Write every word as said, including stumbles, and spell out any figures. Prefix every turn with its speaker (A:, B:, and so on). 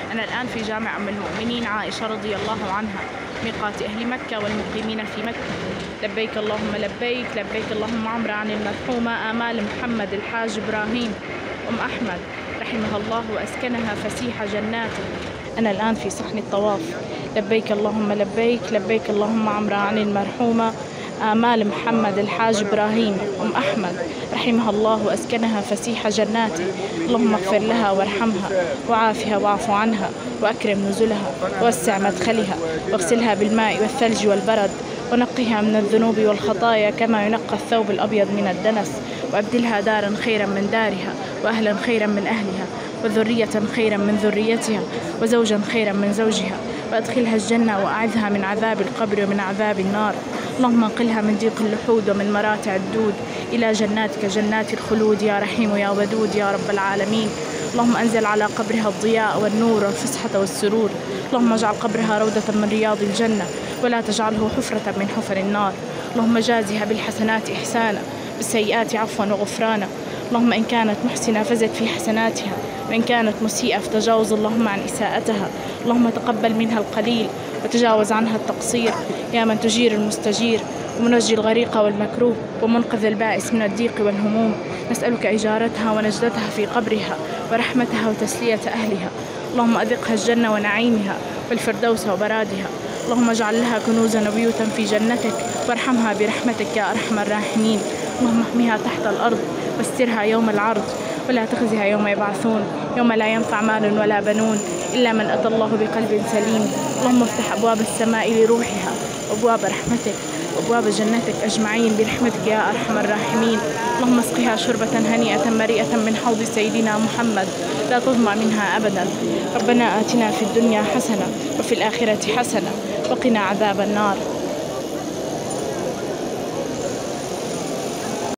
A: أنا الآن في جامع أم المؤمنين عائشة رضي الله عنها، ميقات أهل مكة والمقيمين في مكة. لبيك اللهم لبيك، لبيك اللهم عمرة عن المرحومة آمال محمد الحاج إبراهيم أم أحمد رحمها الله وأسكنها فسيح جناته. أنا الآن في صحن الطواف. لبيك اللهم لبيك، لبيك اللهم عمرة عن المرحومة آمال محمد الحاج إبراهيم أم أحمد رحمها الله وأسكنها فسيح جناته. اللهم اغفر لها وارحمها وعافها واعف عنها وأكرم نزلها ووسع مدخلها واغسلها بالماء والثلج والبرد ونقها من الذنوب والخطايا كما ينقى الثوب الأبيض من الدنس، وأبدلها دارا خيرا من دارها وأهلا خيرا من أهلها وذرية خيرا من ذريتها وزوجا خيرا من زوجها، وأدخلها الجنة وأعذها من عذاب القبر ومن عذاب النار. اللهم انقلها من ضيق اللحود ومن مراتع الدود إلى جناتك جنات الخلود يا رحيم يا ودود يا رب العالمين. اللهم أنزل على قبرها الضياء والنور والفسحة والسرور. اللهم اجعل قبرها روضة من رياض الجنة ولا تجعله حفرة من حفر النار. اللهم جازها بالحسنات إحسانا بالسيئات عفوا وغفرانا. اللهم إن كانت محسنة فزد في حسناتها، وإن كانت مسيئة فتجاوز اللهم عن إساءتها. اللهم تقبل منها القليل وتجاوز عنها التقصير يا من تجير المستجير ومنجي الغريق والمكروه ومنقذ البائس من الضيق والهموم. نسألك إجارتها ونجدتها في قبرها ورحمتها وتسلية أهلها. اللهم أذقها الجنة ونعيمها والفردوس وبرادها. اللهم اجعل لها كنوزا وبيوتا في جنتك وارحمها برحمتك يا أرحم الراحمين. اللهم احميها تحت الأرض واسترها يوم العرض ولا تخزها يوم يبعثون، يوم لا ينفع مال ولا بنون إلا من أتى الله بقلب سليم. اللهم افتح أبواب السماء لروحها وأبواب رحمتك وأبواب جنتك أجمعين برحمتك يا أرحم الراحمين. اللهم اسقها شربة هنيئة مريئة من حوض سيدنا محمد لا تظمأ منها أبدا. ربنا آتنا في الدنيا حسنة وفي الآخرة حسنة وقنا عذاب النار.